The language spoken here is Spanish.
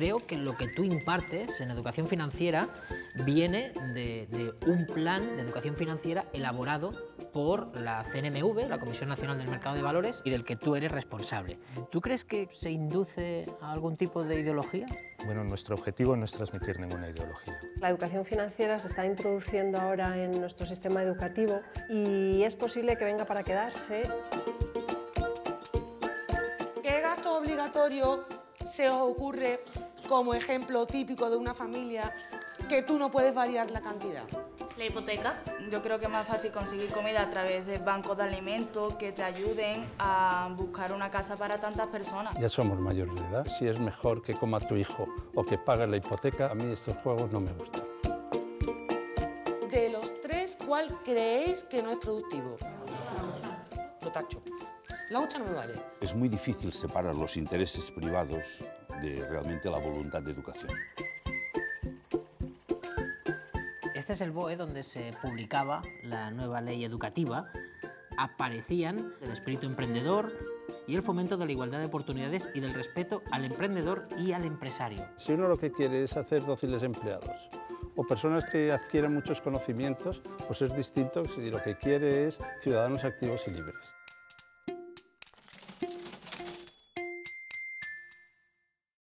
creo que lo que tú impartes en educación financiera viene de un plan de educación financiera elaborado por la CNMV, la Comisión Nacional del Mercado de Valores, y del que tú eres responsable. ¿Tú crees que se induce a algún tipo de ideología? Bueno, nuestro objetivo no es transmitir ninguna ideología. La educación financiera se está introduciendo ahora en nuestro sistema educativo y es posible que venga para quedarse. ¿Qué gasto obligatorio se os ocurre como ejemplo típico de una familia que tú no puedes variar la cantidad? La hipoteca. Yo creo que es más fácil conseguir comida a través de bancos de alimentos que te ayuden a buscar una casa para tantas personas. Ya somos mayores de edad. Si es mejor que coma tu hijo o que pague la hipoteca, a mí estos juegos no me gustan. De los tres, ¿cuál creéis que no es productivo? Lo tacho. La hucha no me vale. Es muy difícil separar los intereses privados de realmente la voluntad de educación. Este es el BOE donde se publicaba la nueva ley educativa. Aparecían el espíritu emprendedor y el fomento de la igualdad de oportunidades y del respeto al emprendedor y al empresario. Si uno lo que quiere es hacer dóciles empleados o personas que adquieran muchos conocimientos, pues es distinto si lo que quiere es ciudadanos activos y libres.